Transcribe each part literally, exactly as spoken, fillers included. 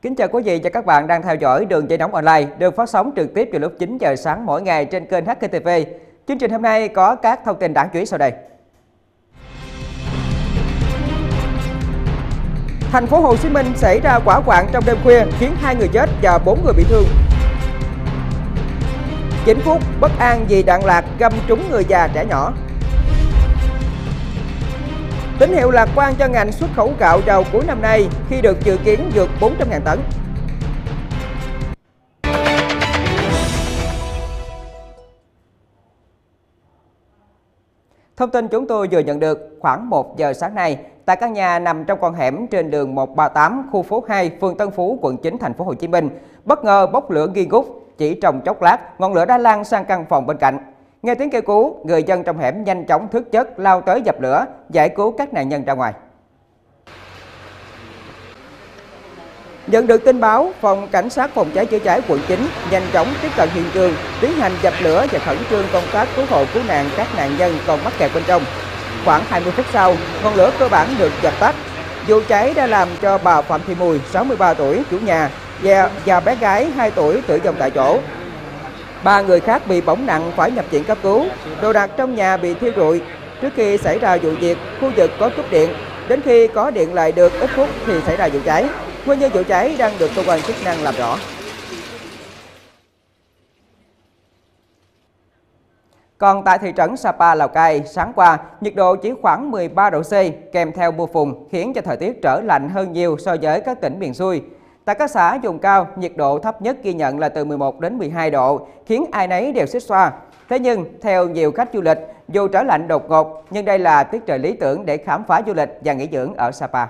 Kính chào quý vị và các bạn đang theo dõi Đường Dây Nóng Online được phát sóng trực tiếp từ lúc chín giờ sáng mỗi ngày trên kênh hát ca tê vê. Chương trình hôm nay có các thông tin đáng chú ý sau đây. Thành phố Hồ Chí Minh xảy ra hỏa hoạn trong đêm khuya khiến hai người chết và bốn người bị thương. Vĩnh Phúc bất an vì đạn lạc găm trúng người già trẻ nhỏ. Tín hiệu lạc quan cho ngành xuất khẩu gạo vào cuối năm nay khi được dự kiến vượt bốn trăm nghìn tấn. Thông tin chúng tôi vừa nhận được khoảng một giờ sáng nay, tại căn nhà nằm trong con hẻm trên đường một ba tám, khu phố hai, phường Tân Phú, quận chín, thành phố Hồ Chí Minh, bất ngờ bốc lửa nghi ngút. Chỉ trong chốc lát, ngọn lửa đã lan sang căn phòng bên cạnh. Nghe tiếng kêu cứu, người dân trong hẻm nhanh chóng thức giấc lao tới dập lửa, giải cứu các nạn nhân ra ngoài. Nhận được tin báo, Phòng Cảnh sát Phòng cháy chữa cháy quận chín nhanh chóng tiếp cận hiện trường, tiến hành dập lửa và khẩn trương công tác cứu hộ cứu nạn các nạn nhân còn mắc kẹt bên trong. Khoảng hai mươi phút sau, ngọn lửa cơ bản được dập tắt. Vụ cháy đã làm cho bà Phạm Thị Mùi, sáu mươi ba tuổi, chủ nhà, và, và bé gái hai tuổi tử vong tại chỗ. Ba người khác bị bỏng nặng phải nhập viện cấp cứu, đồ đạc trong nhà bị thiêu rụi. Trước khi xảy ra vụ việc, khu vực có cúp điện, đến khi có điện lại được ít phút thì xảy ra vụ cháy. Nguyên nhân vụ cháy đang được cơ quan chức năng làm rõ. Còn tại thị trấn Sapa, Lào Cai, sáng qua, nhiệt độ chỉ khoảng mười ba độ C, kèm theo mưa phùn, khiến cho thời tiết trở lạnh hơn nhiều so với các tỉnh miền xuôi. Tại các xã vùng cao, nhiệt độ thấp nhất ghi nhận là từ mười một đến mười hai độ, khiến ai nấy đều xích xoa. Thế nhưng, theo nhiều khách du lịch, dù trở lạnh đột ngột, nhưng đây là tiết trời lý tưởng để khám phá du lịch và nghỉ dưỡng ở Sapa.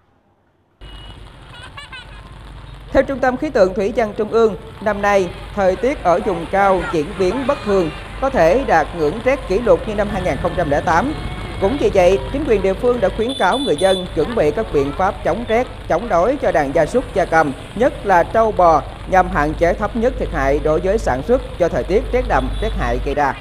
Theo Trung tâm Khí tượng Thủy văn Trung ương, năm nay, thời tiết ở vùng cao diễn biến bất thường, có thể đạt ngưỡng rét kỷ lục như năm hai nghìn không trăm lẻ tám. Cũng vì vậy, chính quyền địa phương đã khuyến cáo người dân chuẩn bị các biện pháp chống rét, chống đói cho đàn gia súc gia cầm, nhất là trâu bò, nhằm hạn chế thấp nhất thiệt hại đối với sản xuất do thời tiết rét đậm, rét hại gây ra.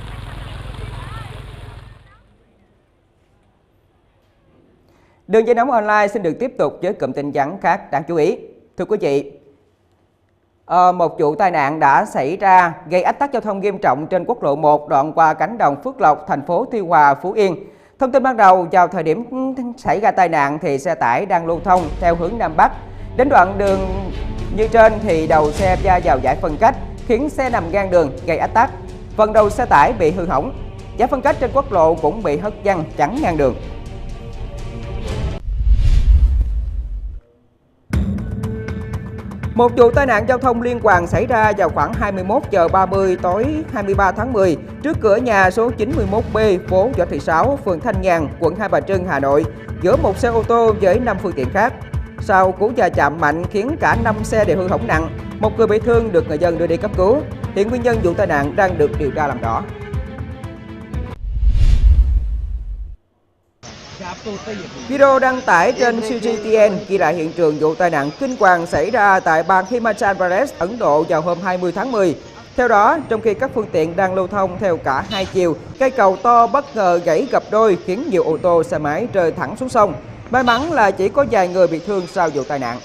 Đường Dây Nóng Online xin được tiếp tục với cụm tin vắn khác đáng chú ý. Thưa quý vị, à, một vụ tai nạn đã xảy ra gây ách tắc giao thông nghiêm trọng trên quốc lộ một đoạn qua cánh đồng Phước Lộc, thành phố Tuy Hòa, Phú Yên. Thông tin ban đầu, vào thời điểm xảy ra tai nạn thì xe tải đang lưu thông theo hướng Nam Bắc. Đến đoạn đường như trên thì đầu xe va vào giải phân cách, khiến xe nằm ngang đường gây ách tắc. Phần đầu xe tải bị hư hỏng. Giải phân cách trên quốc lộ cũng bị hất văng chắn ngang đường. Một vụ tai nạn giao thông liên hoàn xảy ra vào khoảng hai mươi mốt giờ ba mươi tối hai mươi ba tháng mười trước cửa nhà số chín mươi mốt B, phố Võ Thị Sáu, phường Thanh Nhàn, quận Hai Bà Trưng, Hà Nội, giữa một xe ô tô với năm phương tiện khác. Sau cú va chạm mạnh khiến cả năm xe đều hư hỏng nặng, một người bị thương được người dân đưa đi cấp cứu. Hiện nguyên nhân vụ tai nạn đang được điều tra làm rõ. Video đăng tải trên xê giê tê en ghi lại hiện trường vụ tai nạn kinh hoàng xảy ra tại bang Himachal Pradesh, Ấn Độ vào hôm hai mươi tháng mười. Theo đó, trong khi các phương tiện đang lưu thông theo cả hai chiều, cây cầu to bất ngờ gãy gập đôi khiến nhiều ô tô, xe máy rơi thẳng xuống sông. May mắn là chỉ có vài người bị thương sau vụ tai nạn.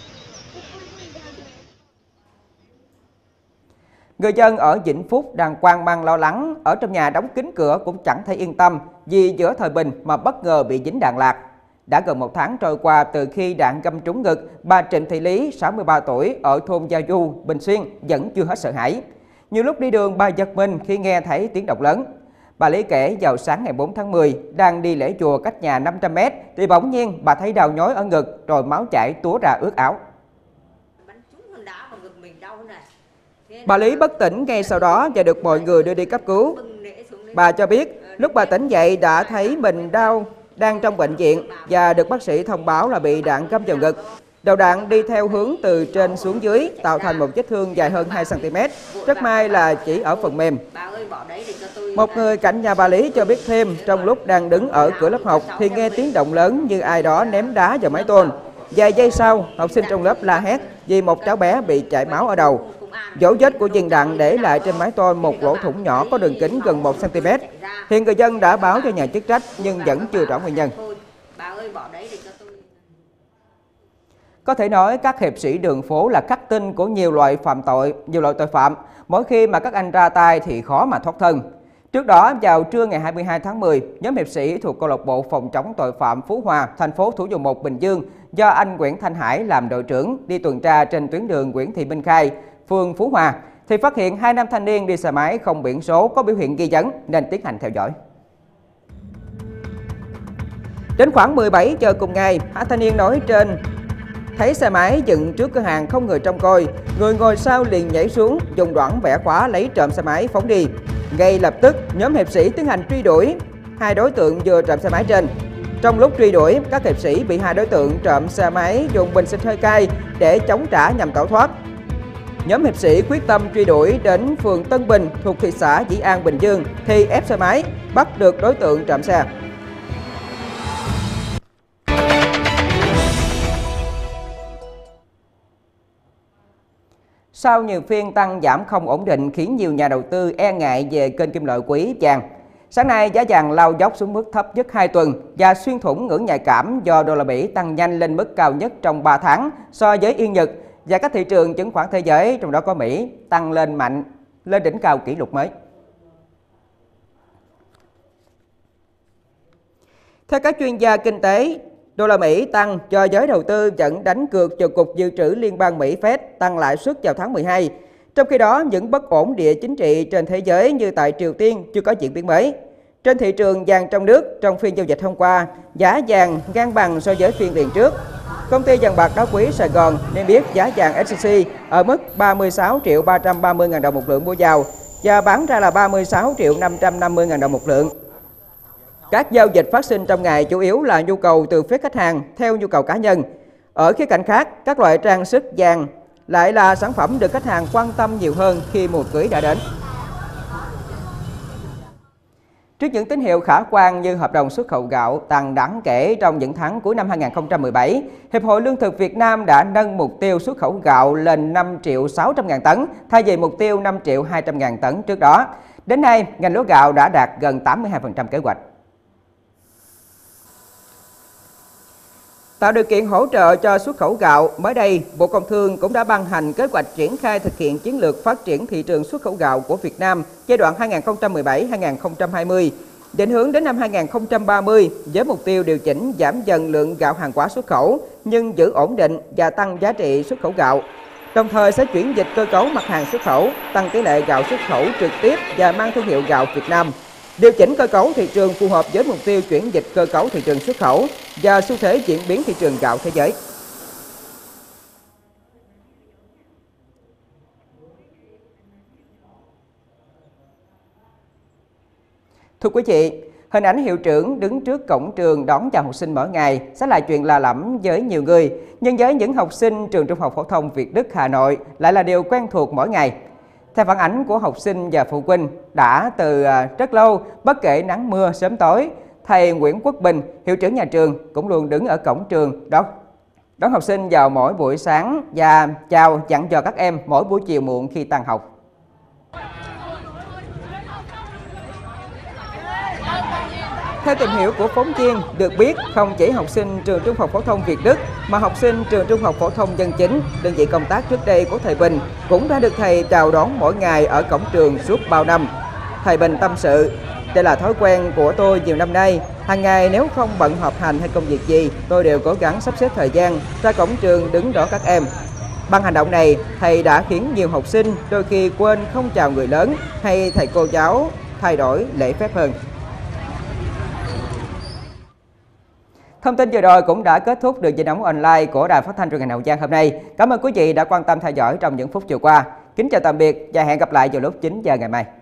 Người dân ở Vĩnh Phúc đang hoang mang lo lắng, ở trong nhà đóng kín cửa cũng chẳng thể yên tâm vì giữa thời bình mà bất ngờ bị dính đạn lạc. Đã gần một tháng trôi qua từ khi đạn găm trúng ngực, bà Trịnh Thị Lý, sáu mươi ba tuổi, ở thôn Gia Du, Bình Xuyên vẫn chưa hết sợ hãi. Nhiều lúc đi đường bà giật mình khi nghe thấy tiếng động lớn. Bà Lý kể vào sáng ngày bốn tháng mười, đang đi lễ chùa cách nhà năm trăm mét, thì bỗng nhiên bà thấy đau nhói ở ngực rồi máu chảy túa ra ướt áo. Bà Lý bất tỉnh ngay sau đó và được mọi người đưa đi cấp cứu. Bà cho biết lúc bà tỉnh dậy đã thấy mình đau, đang trong bệnh viện và được bác sĩ thông báo là bị đạn găm vào ngực. Đầu đạn đi theo hướng từ trên xuống dưới, tạo thành một vết thương dài hơn hai xăng ti mét. Rất may là chỉ ở phần mềm. Một người cạnh nhà bà Lý cho biết thêm, trong lúc đang đứng ở cửa lớp học thì nghe tiếng động lớn như ai đó ném đá vào mái tôn. Vài giây sau, học sinh trong lớp la hét vì một cháu bé bị chảy máu ở đầu. Dấu vết của viên đạn để lại trên mái tôn một lỗ thủng nhỏ có đường kính gần một xăng ti mét. Hiện người dân đã báo cho nhà chức trách nhưng vẫn chưa rõ nguyên nhân. Có thể nói các hiệp sĩ đường phố là khắc tinh của nhiều loại phạm tội, nhiều loại tội phạm. Mỗi khi mà các anh ra tay thì khó mà thoát thân. Trước đó, vào trưa ngày hai mươi hai tháng mười, nhóm hiệp sĩ thuộc câu lạc bộ phòng chống tội phạm Phú Hòa, thành phố Thủ Dầu Một, Bình Dương do anh Nguyễn Thanh Hải làm đội trưởng đi tuần tra trên tuyến đường Nguyễn Thị Minh Khai, phường Phú Hòa thì phát hiện hai nam thanh niên đi xe máy không biển số có biểu hiện nghi vấn nên tiến hành theo dõi. Đến khoảng mười bảy giờ cùng ngày, hai thanh niên nói trên thấy xe máy dựng trước cửa hàng không người trông coi, người ngồi sau liền nhảy xuống dùng đoạn bẻ khóa lấy trộm xe máy phóng đi. Ngay lập tức, nhóm hiệp sĩ tiến hành truy đuổi hai đối tượng vừa trộm xe máy trên. Trong lúc truy đuổi, các hiệp sĩ bị hai đối tượng trộm xe máy dùng bình xịt hơi cay để chống trả nhằm tẩu thoát. Nhóm hiệp sĩ quyết tâm truy đuổi đến phường Tân Bình thuộc thị xã Dĩ An, Bình Dương thì ép xe máy, bắt được đối tượng trộm xe. Sau nhiều phiên tăng giảm không ổn định khiến nhiều nhà đầu tư e ngại về kênh kim loại quý vàng. Sáng nay, giá vàng lao dốc xuống mức thấp nhất hai tuần và xuyên thủng ngưỡng nhạy cảm do đô la Mỹ tăng nhanh lên mức cao nhất trong ba tháng so với Yên Nhật và các thị trường chứng khoán thế giới, trong đó có Mỹ, tăng lên mạnh, lên đỉnh cao kỷ lục mới. Theo các chuyên gia kinh tế, đô la Mỹ tăng do giới đầu tư vẫn đánh cược cho Cục Dự trữ Liên bang Mỹ Fed tăng lãi suất vào tháng mười hai. Trong khi đó, những bất ổn địa chính trị trên thế giới như tại Triều Tiên chưa có diễn biến mới. Trên thị trường vàng trong nước, trong phiên giao dịch hôm qua, giá vàng ngang bằng so với phiên liền trước. Công ty vàng bạc đá quý Sài Gòn niêm yết giá vàng ét xê xê ở mức ba mươi sáu triệu ba trăm ba mươi nghìn đồng một lượng mua vào và bán ra là ba mươi sáu triệu năm trăm năm mươi nghìn đồng một lượng. Các giao dịch phát sinh trong ngày chủ yếu là nhu cầu từ phía khách hàng theo nhu cầu cá nhân. Ở khía cạnh khác, các loại trang sức vàng lại là sản phẩm được khách hàng quan tâm nhiều hơn khi mùa cưới đã đến. Trước những tín hiệu khả quan như hợp đồng xuất khẩu gạo tăng đáng kể trong những tháng cuối năm hai nghìn không trăm mười bảy, Hiệp hội Lương thực Việt Nam đã nâng mục tiêu xuất khẩu gạo lên năm triệu sáu trăm ngàn tấn, thay vì mục tiêu năm triệu hai trăm ngàn tấn trước đó. Đến nay, ngành lúa gạo đã đạt gần tám mươi hai phần trăm kế hoạch. Tạo điều kiện hỗ trợ cho xuất khẩu gạo, mới đây, Bộ Công Thương cũng đã ban hành kế hoạch triển khai thực hiện chiến lược phát triển thị trường xuất khẩu gạo của Việt Nam giai đoạn hai nghìn không trăm mười bảy đến hai nghìn không trăm hai mươi, định hướng đến năm hai nghìn không trăm ba mươi với mục tiêu điều chỉnh giảm dần lượng gạo hàng hóa xuất khẩu nhưng giữ ổn định và tăng giá trị xuất khẩu gạo. Đồng thời sẽ chuyển dịch cơ cấu mặt hàng xuất khẩu, tăng tỷ lệ gạo xuất khẩu trực tiếp và mang thương hiệu gạo Việt Nam. Điều chỉnh cơ cấu thị trường phù hợp với mục tiêu chuyển dịch cơ cấu thị trường xuất khẩu và xu thế diễn biến thị trường gạo thế giới. Thưa quý vị, hình ảnh hiệu trưởng đứng trước cổng trường đón chào học sinh mỗi ngày sẽ là chuyện lạ lẫm với nhiều người, nhưng với những học sinh trường Trung học phổ thông Việt Đức Hà Nội lại là điều quen thuộc mỗi ngày. Theo phản ánh của học sinh và phụ huynh, đã từ rất lâu, bất kể nắng mưa sớm tối, thầy Nguyễn Quốc Bình, hiệu trưởng nhà trường cũng luôn đứng ở cổng trường đón đón học sinh vào mỗi buổi sáng và chào dặn dò các em mỗi buổi chiều muộn khi tan học. Theo tìm hiểu của phóng viên, được biết không chỉ học sinh trường Trung học phổ thông Việt Đức mà học sinh trường Trung học phổ thông Dân Chính, đơn vị công tác trước đây của thầy Bình cũng đã được thầy chào đón mỗi ngày ở cổng trường suốt bao năm. Thầy Bình tâm sự, đây là thói quen của tôi nhiều năm nay. Hàng ngày nếu không bận họp hành hay công việc gì, tôi đều cố gắng sắp xếp thời gian ra cổng trường đứng đón các em. Bằng hành động này, thầy đã khiến nhiều học sinh đôi khi quên không chào người lớn hay thầy cô giáo thay đổi lễ phép hơn. Thông tin vừa rồi cũng đã kết thúc đường dây nóng online của Đài Phát thanh Truyền hình Hậu Giang hôm nay. Cảm ơn quý vị đã quan tâm theo dõi trong những phút vừa qua. Kính chào tạm biệt và hẹn gặp lại vào lúc chín giờ ngày mai.